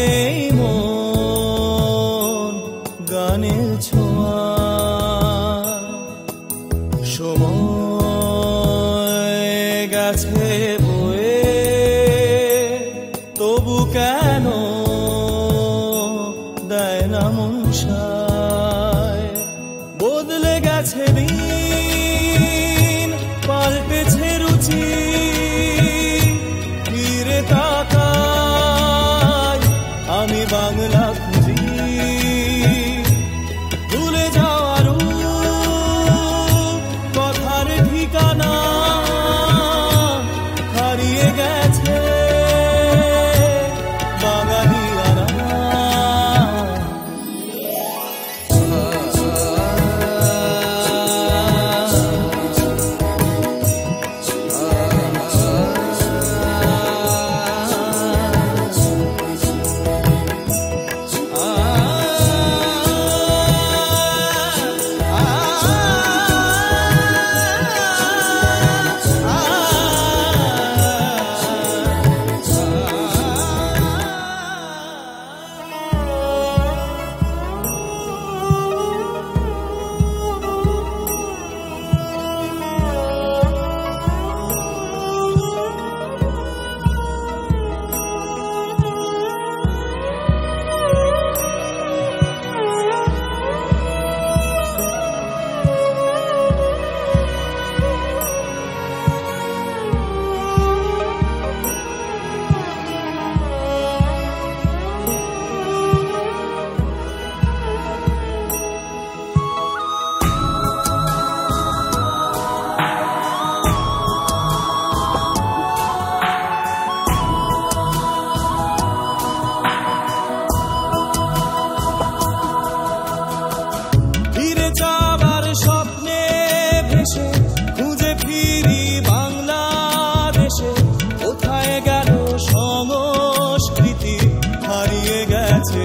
লাগে মন গানের ছোঁয়া সময় গেছে বয়ে তবু কেন দেয় না মন সায় বদলে গেছে দিন পাল্টেছে রুচি ফিরে তাকাই আমি বাংলা খুঁজি ভুলে যাওয়ার কথার ঠিকানা হারিয়ে গেছে বাঙালিয়ানা যাবার স্বপ্নে ভেসে খুঁজে ফিরি বাংলাদেশে কোথায় গেল সংস্কৃতি হারিয়ে গেছে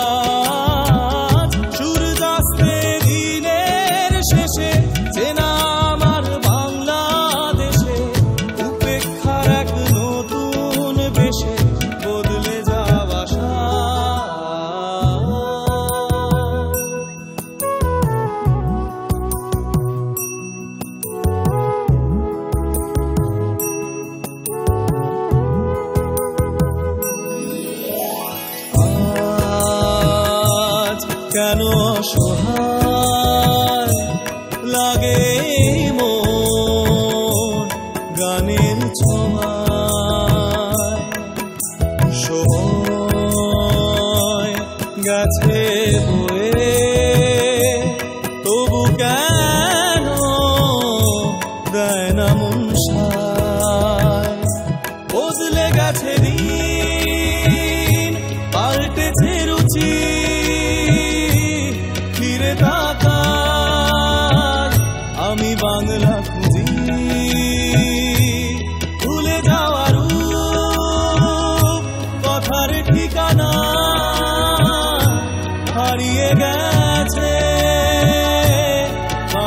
আজ সূর্যাস্তে দিনের শেষে চেনা আমার বাংলাদেশে উপেক্ষার এক নতুন বেশে বদলে যাওয়া কেন অসহায় লাগে মন গানের ছোঁয়ায় সময় গেছে বয়ে তবু কেন দেয় না মন সায় বদলে গেছে দিন পাল্টেছে রুচি ফিরে তাকাই আমি বাংলা খুঁজি ভুলে যাওয়ার কথার ঠিকানা হারিয়ে গেছে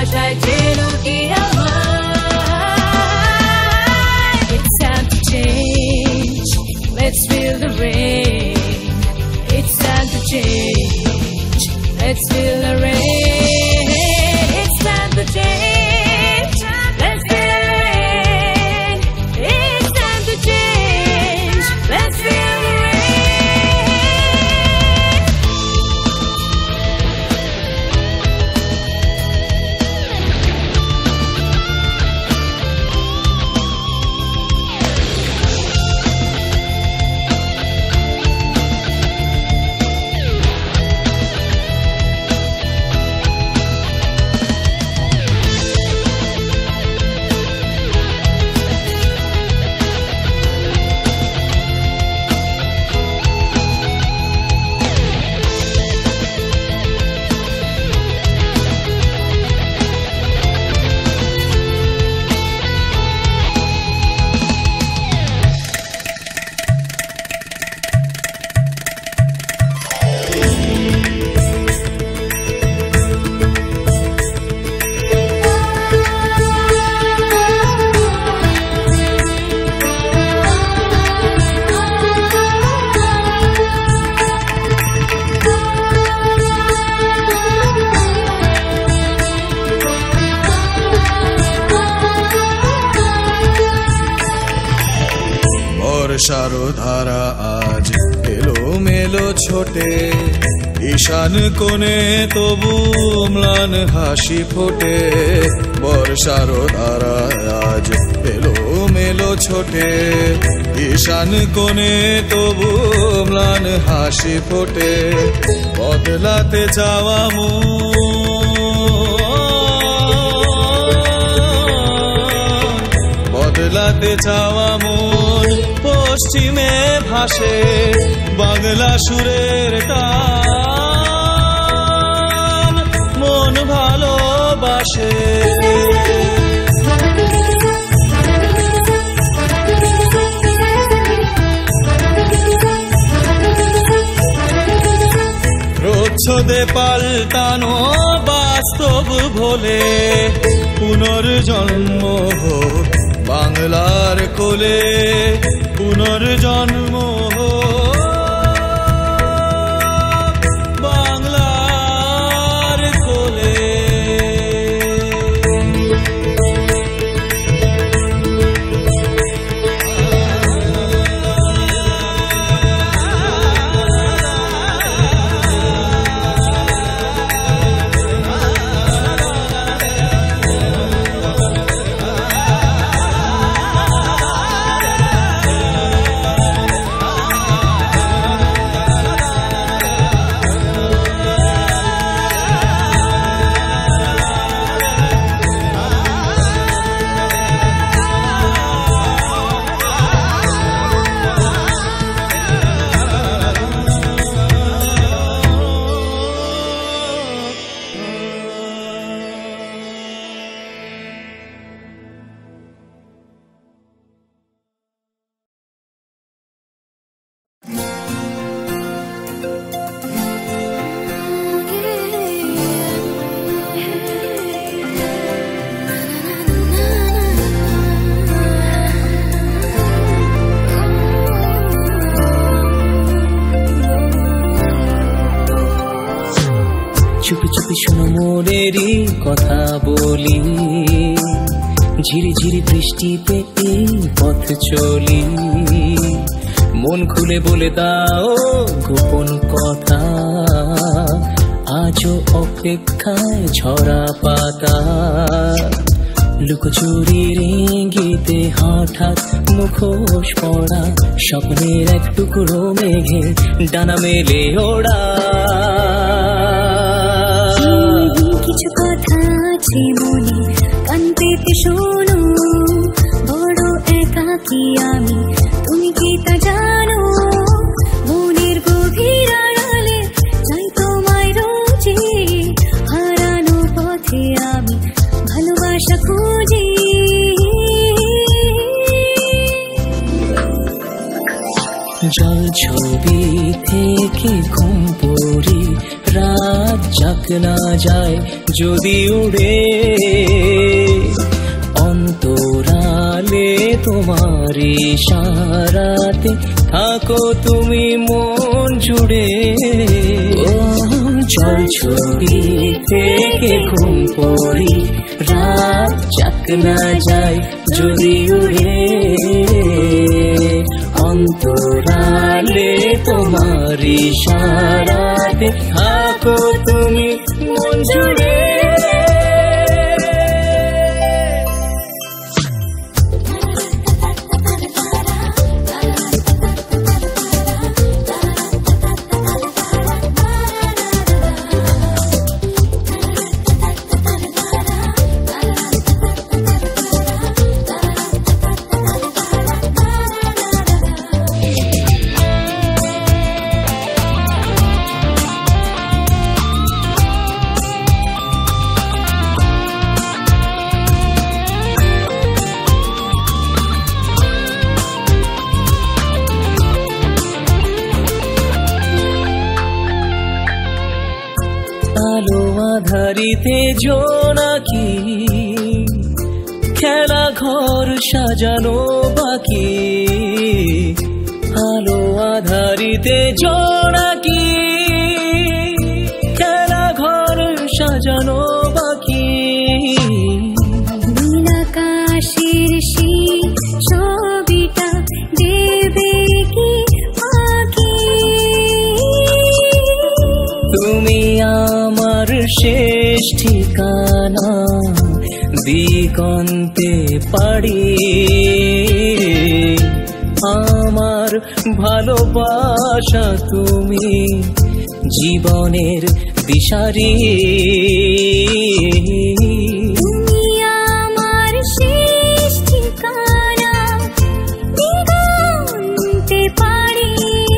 ভাষায় চেনো কি আমায়? It's time to change, let's feel the rain. It's time to change, let's feel the rain. It's time to change, let's feel the rain. It's time to change, let's feel the rain. বর্ষার ধারা আজ এলো মেলো ছোটে, ঈশান কোণে তবু ম্লান হাসি ফোটে। বর্ষার ধারা আজ এলো মেলো ছোটে, ঈশান কোণে তবু ম্লান হাসি ফোটে। বদলাতে চাওয়া বদলাতে চাওয়া মন পশ্চিমে ভাসে, বাংলা সুরের টান মন ভালোবাসে। প্রচ্ছদে পাল্টানো বাস্তব ভোলে, পুনর্জন্ম হোক বাংলার কোলে, পুনর্জন্ম হোক বাংলার কোলে। চুপি চুপি শোনো মনেরই কথা বলি, ঝিরি ঝিরি বৃষ্টিতে এই পথ চলি। মন খুলে বলে দাও গোপন কথা, আজও অপেক্ষায় ঝরা পাতা। লুকোচুরির ইঙ্গিতে হঠাৎ মুখোশ পড়া, স্বপ্নের এক টুকরো মেঘে ডানা মেলে ওড়া। কিছু কথা আছে মনে, কান পেতে শোনো, বড় একাকী আমি, তুমি কি তা জানো? মনের গভীর আড়ালে চাই তোমায় রোজে, হারানো পথে আমি ভালোবাসা খুঁজি। জল ছবি থেকে ঘুম পড়ি, রাত যাক না যায় যদি উড়ে ছবি থেকে ঘুম পড়ি, রাত চাক না যায় যদি উড়ে, অন্তরালে তোমার ইশারাতে থাকো তুমি মন জুড়ে। আলো আধারিতে জোনাকি, খেলা ঘর সাজানো বাকি, আলো আধারিতে জোনাকি, খেলা ঘর সাজানো বাকি। নীল আকাশের সেই ছবিটা দেবে কি আঁকি, তুমি আমার শেষ ঠিকানা দিগন্তে পাড়ি, আমার ভালোবাসা তুমি জীবনের দিশারি। তুমি আমার শেষ ঠিকানা দিগন্তে পাড়ি,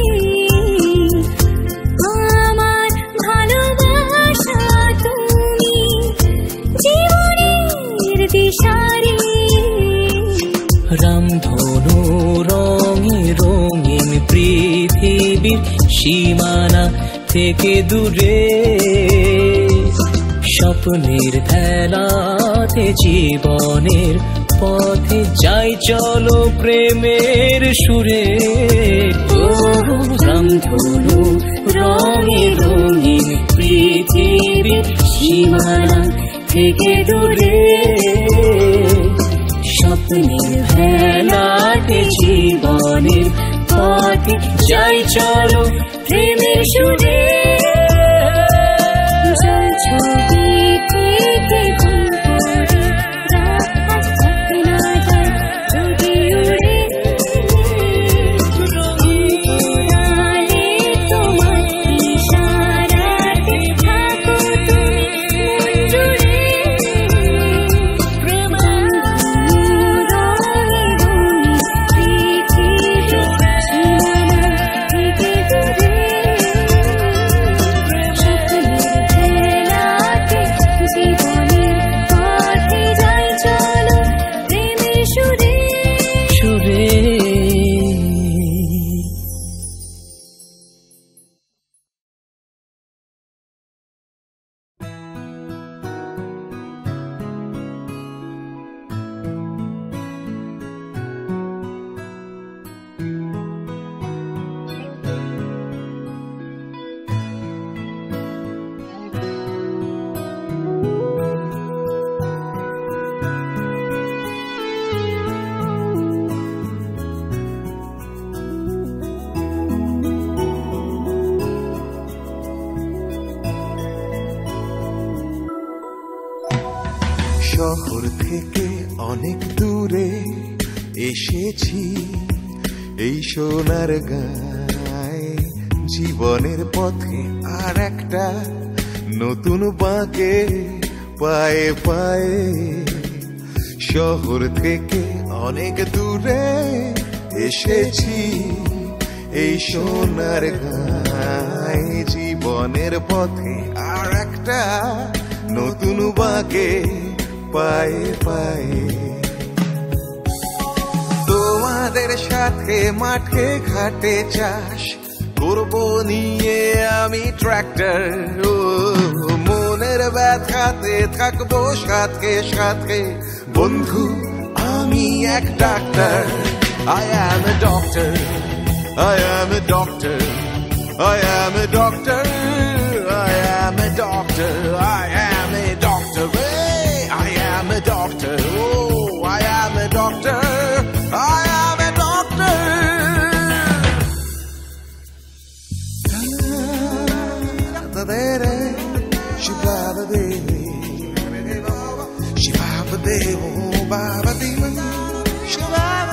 আমার ভালোবাসা তুমি জীবনের দিশারি। রামধনু রঙে রঙিন পৃথিবীর সীমানা থেকে দূরে, স্বপ্নের খেলাতে জীবনের পথে যাই চলো প্রেমের সুরে। ও রামধনু রঙে রঙিন পৃথিবীর সীমানা থেকে দূরে, স্বপ্নের খেলাতে জীবনের পথে যাই চলো প্রেমের সুরে। ছবি থেকে ঘুম পড়ি, রাত চাক না যায় যদি উড়ে, অন্তরালে তোমার ইশারাতে থাকো তুমি মন জুড়ে। শহর থেকে অনেক দূরে এসেছি এই সোনার গায়ে, জীবনের পথে আর একটা নতুন বাঁকে পায়ে পায়ে। শহর থেকে অনেক দূরে এসেছি এই সোনার গায়ে, জীবনের পথে আর একটা নতুন বাঁকে পায়ে পায়ে। তোমাদের সাথে মাঠে ঘাটে চাষ করবো নিয়ে আমি ট্রাক্টর, মনের ব্যথাতে থাকবো সাথে সাথে বন্ধু আমি এক ডাক্তার। I am a doctor, I am a doctor, I am a doctor, I am am a doctor. I am a doctor. Hey, I am a doctor. Oh, I am a doctor. I am a doctor. Shibaba baby, Shibaba baby, Baba baby, Shibaba.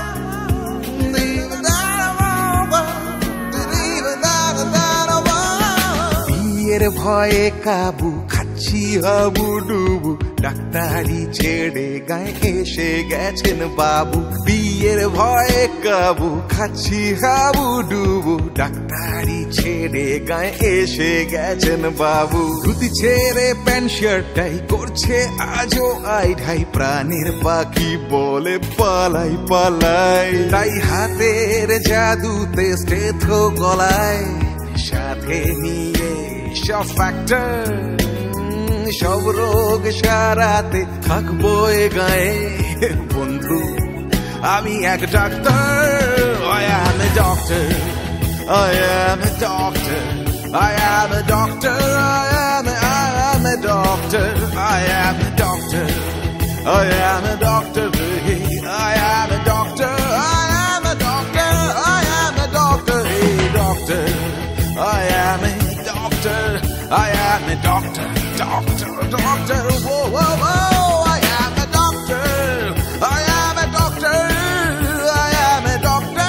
বিয়ের ভয়ে কাবু খাচ্ছি হাবু ডুবু ডাক্তারি ছেড়ে গায়ে এসে গেছেন বাবু বিয়ের ভয়ে কাবু খাচ্ছি হাবু ডুবু ডাক্তারি ছেড়ে গায়ে এসে গেছেন বাবু ধুতি ছেড়ে প্যান্ট শার্টটাই করছে আজও আই ঢাই প্রাণের পাখি বলে পালাই পালাই তাই হাতের জাদুতে স্টেথো গলায় সাথে নিয়ে সব ফ্যাক্টর সব রোগ সারাতে থাকবো এ গায়ে বন্ধু আমি এক ডাক্তার I am a doctor I am a doctor I am a doctor I am a doctor I am a doctor I am a doctor I am a doctor I am a doctor I am a doctor hey doctor I am a doctor I am a doctor doctor doctor whoa whoa whoa I am a doctor I am a doctor I am a doctor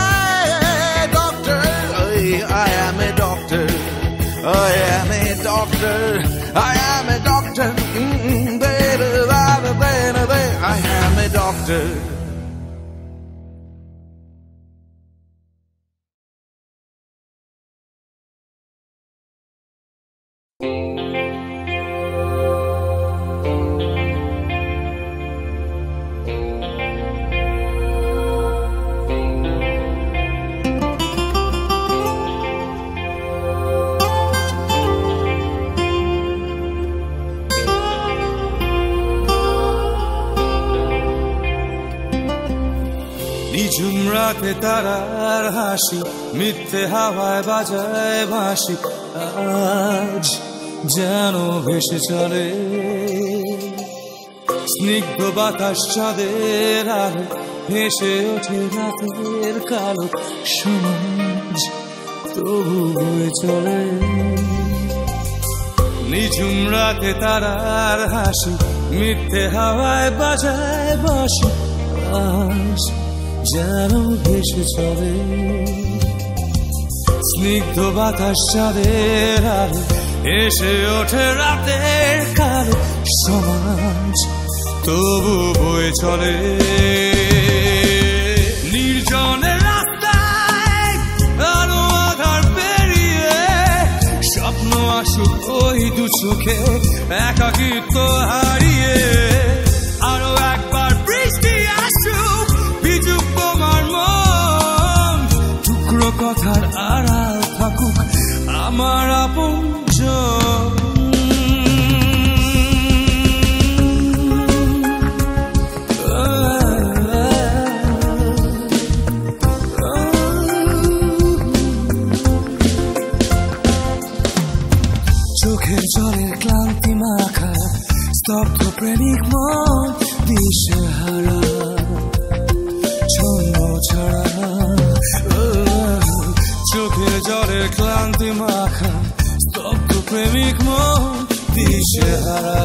I am a doctor I am a doctor I am a doctor I am a doctor নিঝুম রাতে তারার হাসি মিথ্যে হাওয়ায় বাজায় বাঁশি আজ যেন ভেসে চলে স্নিগ্ধ বাতাস চাঁদের আলো ভেসে ওঠে রাতের কালো সমাজ তবু বয়ে চলে নিঝুম রাতে তারার হাসি মিথ্যে হাওয়ায় বাজায় বাঁশি আজ যেন ভেসে চলে স্নিগ্ধ বাতাস চাঁদের আলো এসে ওঠে রাতের কালো সমাজ তবু বয়ে চলে নির্জনের রাস্তায় আলো আধার পেরিয়ে স্বপ্ন আসুক ওই দু চোখে একাকিত্ব হারিয়ে আরো একবার বৃষ্টি আসুক ভিজুক তোমার মন টুকরো কথার আড়াল থাকুক আমার আপনজন চোখের জলের ক্লান্তি মাখা স্তব্ধ প্রেমিক মন দিশেহারা ছন্ন ছাড়া চোখের জলের ক্লান্তি মাখা স্তব্ধ প্রেমিক মন দিশেহারা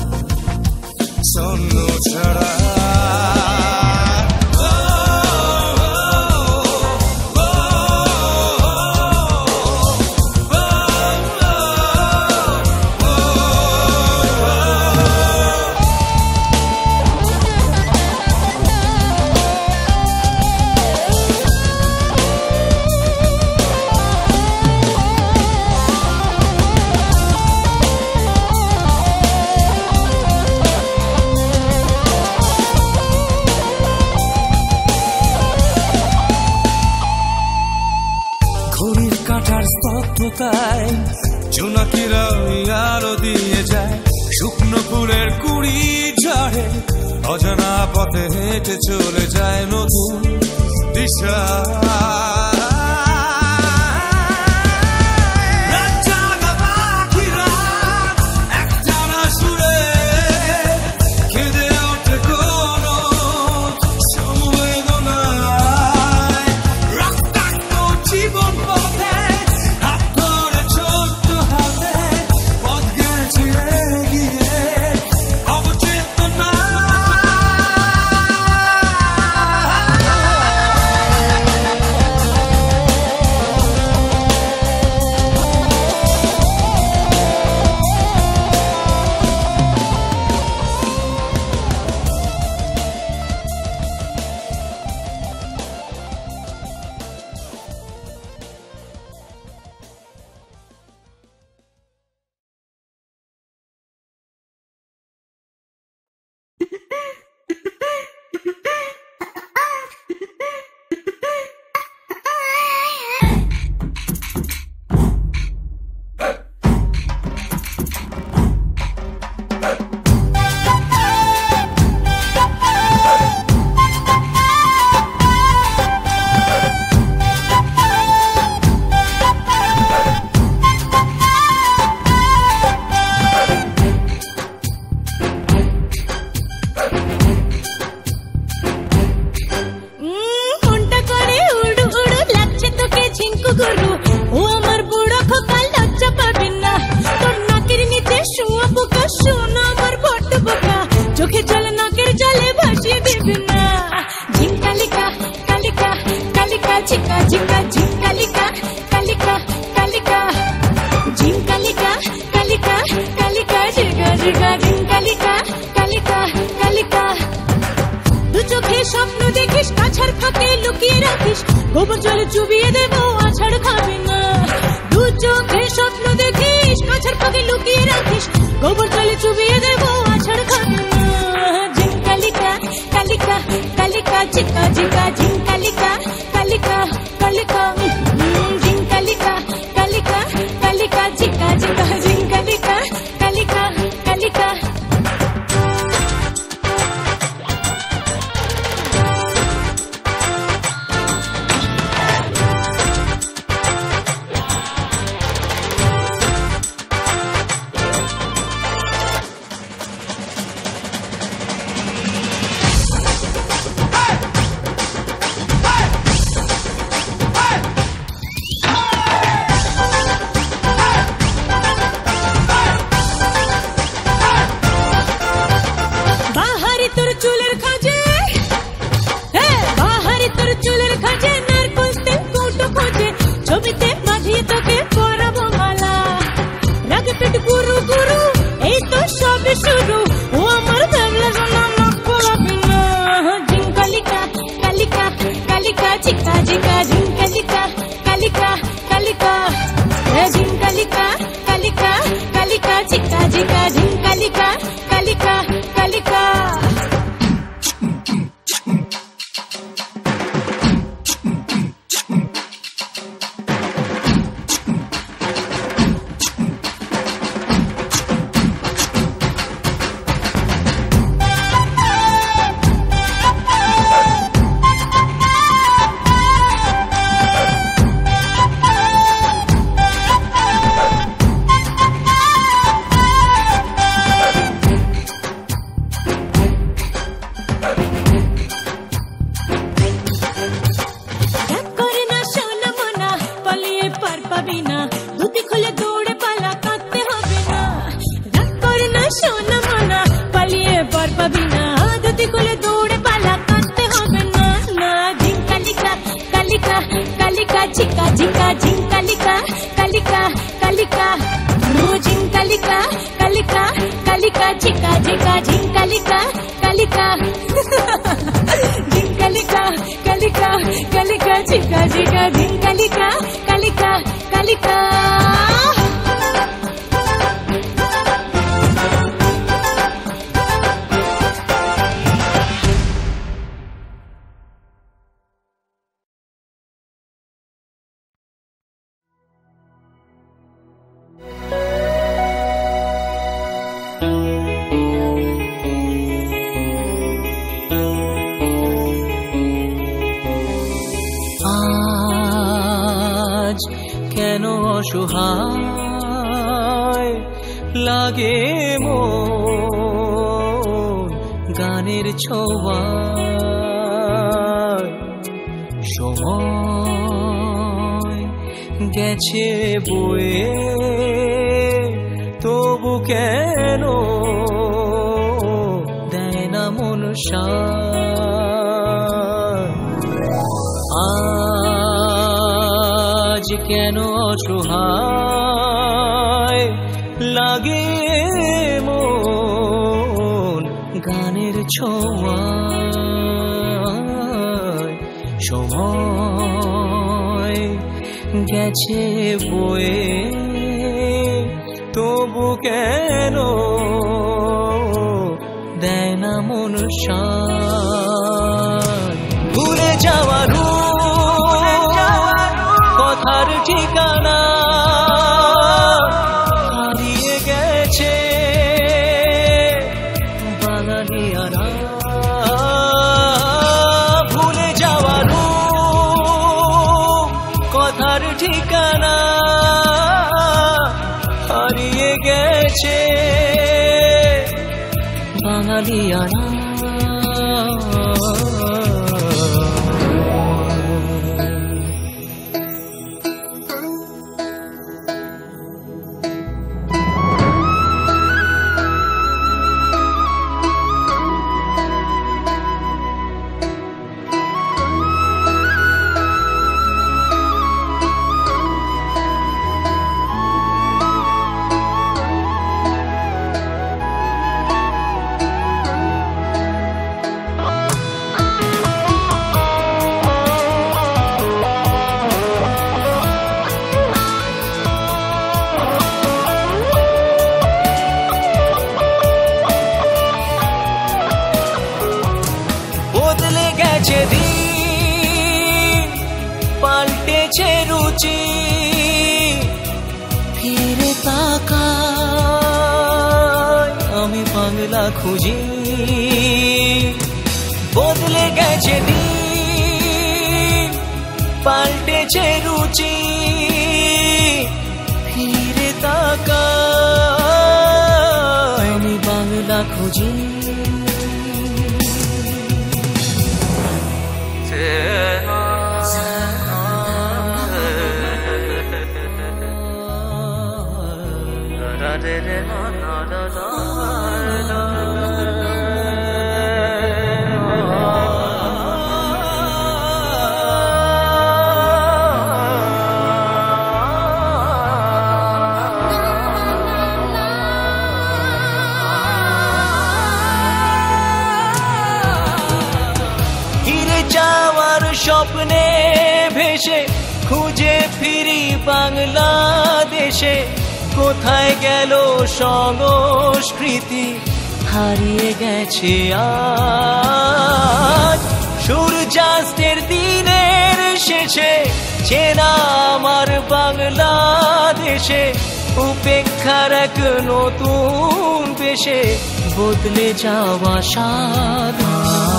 ছন্ন ছাড়া স্তব্ধতায় জোনাকিরা আলো দিয়ে যায় শুকনো ফুলের কুড়ি ঝাড়ে অজানা পথে হেঁটে চলে যায় নতুন দিশা রাত জাগা পাখিরা দিবি না ঝিঙ্কালিকা কালিকা কালিকা চিকা ঝিঙ্কা ঝিঙ্কালিকা কালিকা কালিকা ঝিঙ্কালিকা কালিকা কালিকা জিগা জিগা ঝিঙ্কালিকা কালিকা কালিকা দু চোখে স্বপ্ন দেখিস কাছার ফাঁকে লুকিয়ে রাখিস গোবর জলে চুবিয়ে দেবো আছাড় খাবি না দু চোখে স্বপ্ন দেখিস কাছার ফাঁকে লুকিয়ে রাখিস গোবর জলে চুবিয়ে দেবো আছাড় খাবি না ঝিঙ্কালিকা কালিকা কালিকা চিকা জিকা ঝিঙ্কালিকা কালিকা কালিকা ঝিঙ্কালিকা কালিকা কালিকা চিকা জিকা ঝিঙ্কালিকা কালিকা কালিকা ছবিতে বাঁধিয়ে তোকে পরাবো মালা রাগে পেট গুরু গুরু এই তো সবে শুরু ও আমার ভাবলা শোনা মাফ করবি না ঝিঙ্কালিকা কালিকা কালিকা চিকা জিকা ঝিঙ্কালিকা কালিকা কালিকা ঝিঙ্কালিকা কালিকা কালিকা চিকা জিকা ঝিঙ্কালিকা কালিকা কালিকা चिका जिका झिंकालिका कालिका कालिका झिंकालिका कालिका कालिका चिका जिका झिंकालिका कालिका झिंकालिका कालिका कालिका चिका जिका झिंकालिका कालिका कालिका কেন অসহায় লাগে মন গানের ছোঁয়ায় সময় গেছে বয়ে তবু কেন দেয় না মন আজ কেন অসহায় লাগে মন গানের ছোঁয়ায় সময় গেছে বয়ে তবু কেন দেয় না মন ভুলে যাওয়ার কথার ঠিকানা হারিয়ে গেছে বাঙালিয়ানা ভুলে যাওয়ার কথার ঠিকানা হারিয়ে গেছে বাঙালিয়ানা খুঁজি বদলে গেছে দিন পাল্টেছে রুচি ফিরে তাকাই আমি বাংলা খুঁজি স্বপ্নে ভেসে খুঁজে ফিরি বাংলাদেশে কোথায় গেল সংস্কৃতি হারিয়ে গেছে আজ সূর্যাস্তের দিনের শেষে চেনা আমার বাংলাদেশে উপেক্ষার এক নতুন বেশে বদলে যাওয়া সাধা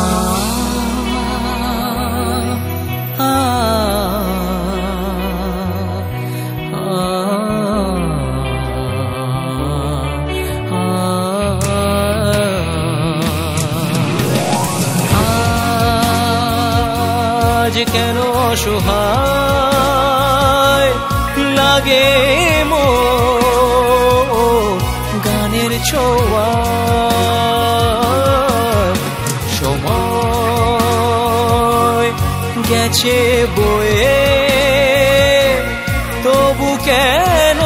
আজ কেন অসহায় লাগে মোর গানের ছোঁয়া সময় গেছে বয়ে তবু কেন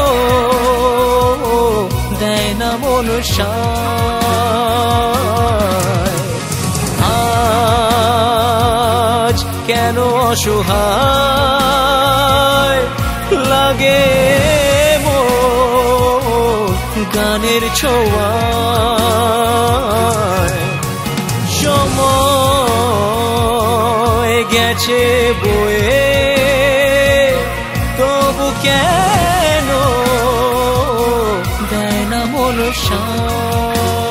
দেয় না মন সায় আজ কেন অসহায় লাগে মোর গানের ছোঁয়া সময় গেছে বয়ে তবু কেন দেয় না মন সায়